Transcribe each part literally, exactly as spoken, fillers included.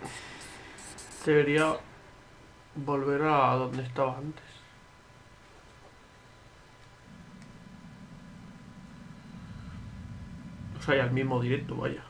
Debería volver a donde estaba antes. O sea, y al mismo directo, vaya.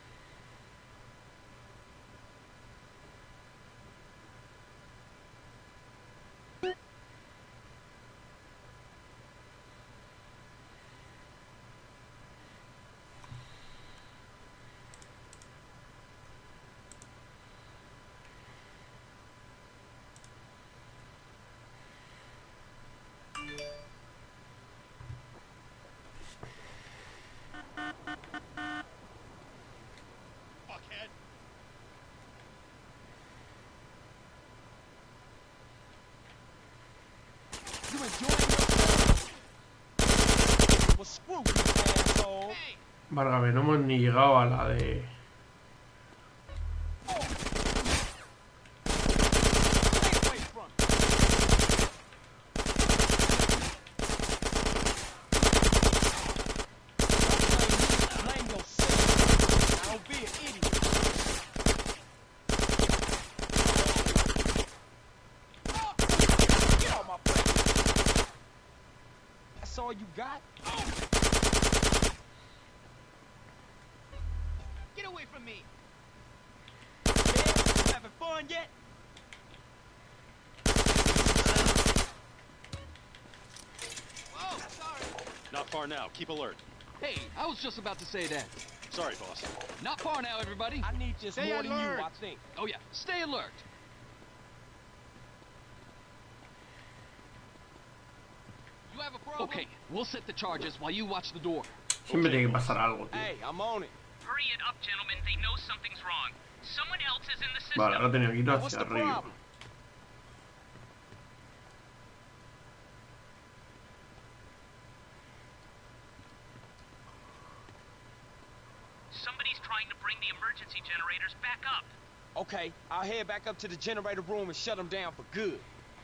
Válgame, no hemos ni llegado a la de... All you got? Get away from me! Yeah, you having fun yet? Whoa, sorry. Not far now. Keep alert. Hey, I was just about to say that. Sorry, boss. Not far now, everybody. I need just Stay more alert. than you, I think. Oh yeah, stay alert. You have a problem? Okay, we'll set the charges while you watch the door. Siempre tiene que pasar algo, tío. Hey, I'm on it. Hurry it up, gentlemen. They know something's wrong. Someone else is in the system. Vale, ahora tenía que ir What's hacia the arriba. problem? Somebody's trying to bring the emergency generators back up. Okay, I'll head back up to the generator room and shut them down for good.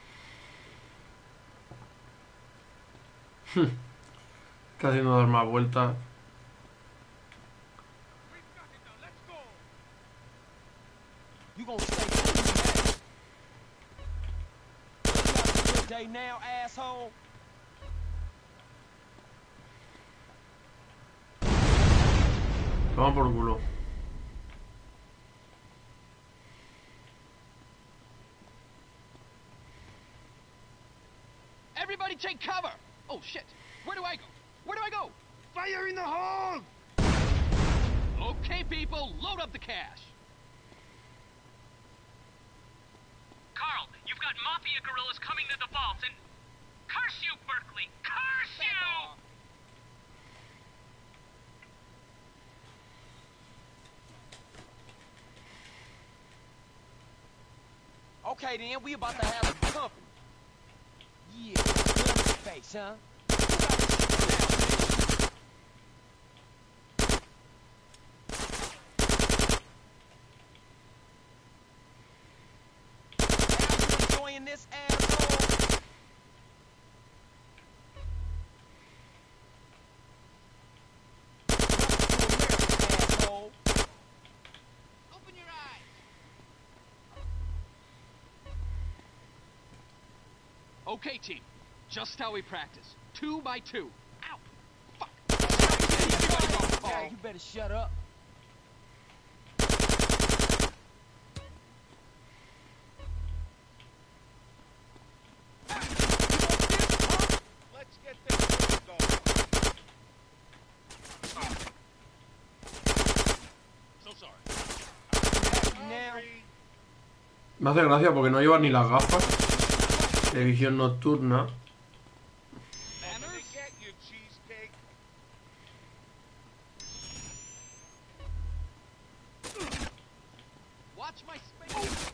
Está haciendo dar más vueltas. You gonna stay cool, man. You have a good day now, asshole. Toma por culo. Everybody take cover! Oh shit! Where do I go? Where do I go? Fire in the hole! Okay, people, load up the cash. Carl, you've got Mafia guerrillas coming to the vault and... Curse you, Berkeley! Curse you! Okay, then, we about to have some company. Yeah, good in the face, huh? Who got this shit now? Now you enjoying this, asshole? Asshole. Open your eyes! Okay, team. Just how we practice. Two by two. Ow! Fuck! Hey, you better shut up. Let's get this thing going. So sorry. Now, Me hace gracia porque no lleva ni las gafas de visión nocturna. Let me get you, cheesecake. Watch my space!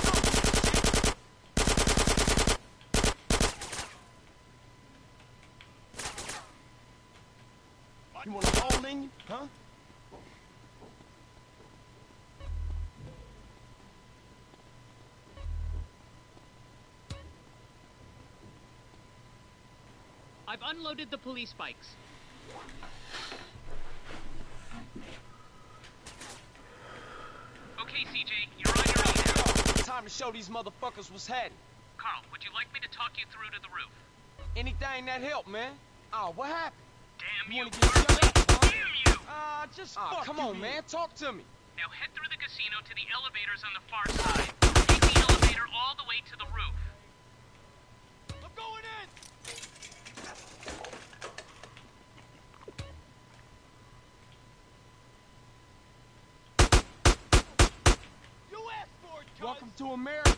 you want a hole in you, huh? I've unloaded the police bikes. Okay, C J, you're on show these motherfuckers what's happening. Carl, would you like me to talk you through to the roof? Anything that help, man. Oh, what happened? Damn You you, wanna get shut Berkeley! up, huh? Damn you! Ah, just oh, fuck come you, on, man. Talk to me. Now head through the casino to the elevators on the far side. Take the elevator all the way to the roof. I'm going in. You asked for it, cuz. Welcome to America.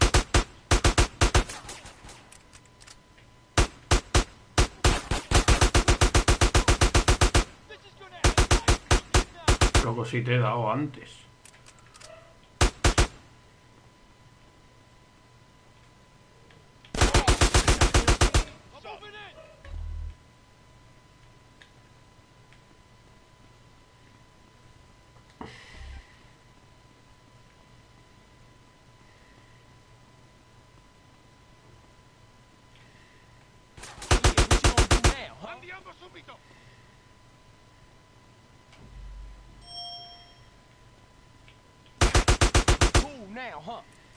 This is gonna end right now. Loco, si te he dado antes. I'm moving in. Yeah, what you gonna do now, huh? Andiamo subito. Cool now, huh?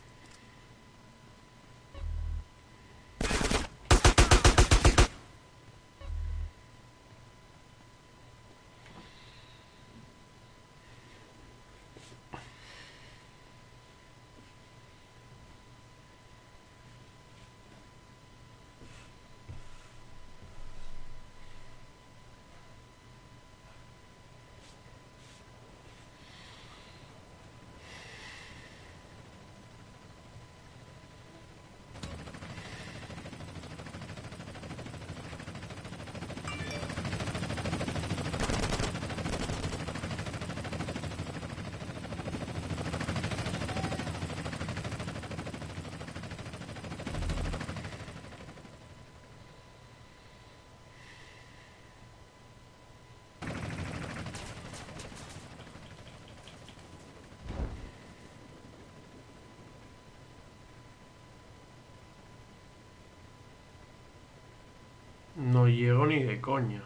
No llego ni de coña.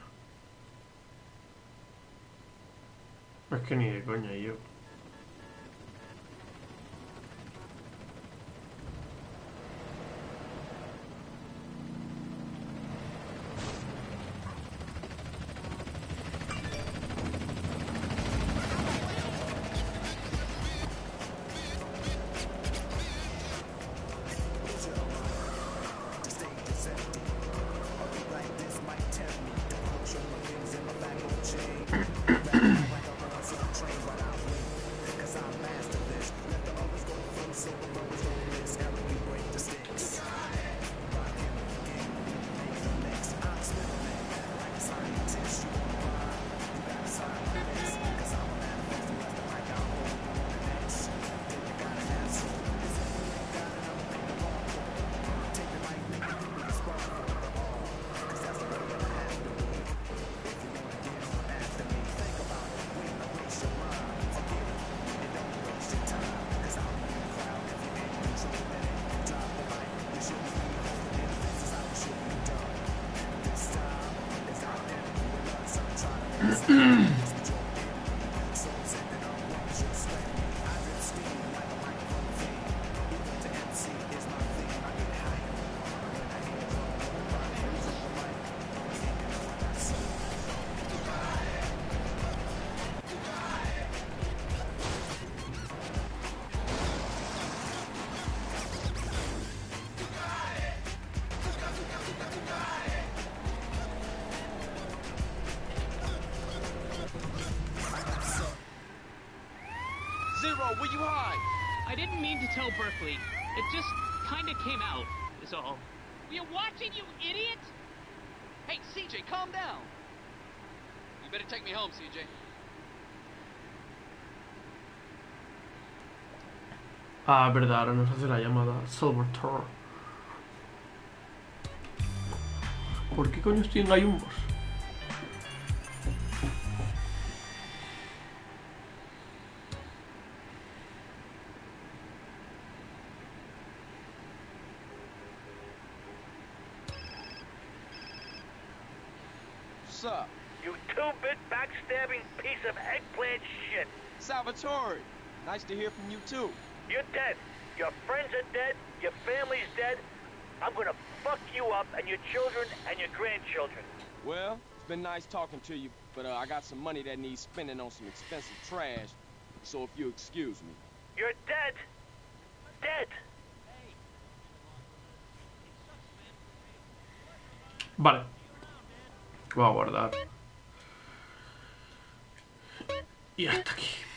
Es que ni de coña yo. Zero, where you hide? I didn't mean to tell Berkeley. It just kinda came out, is all. Were you watching, you idiot? Hey, C J, calm down. You better take me home, C J. Ah, verdad, ahora nos hace la llamada Silvertor. ¿Por qué coño estoy en gallumbos? What's up? You two-bit backstabbing piece of eggplant shit. Salvatore. Nice to hear from you, too. You're dead. Your friends are dead, your family's dead. I'm gonna fuck you up and your children and your grandchildren. Well, it's been nice talking to you, but uh, I got some money that needs spending on some expensive trash. So if you excuse me. You're dead. Dead. Vale. Voy a guardar. Y hasta aquí.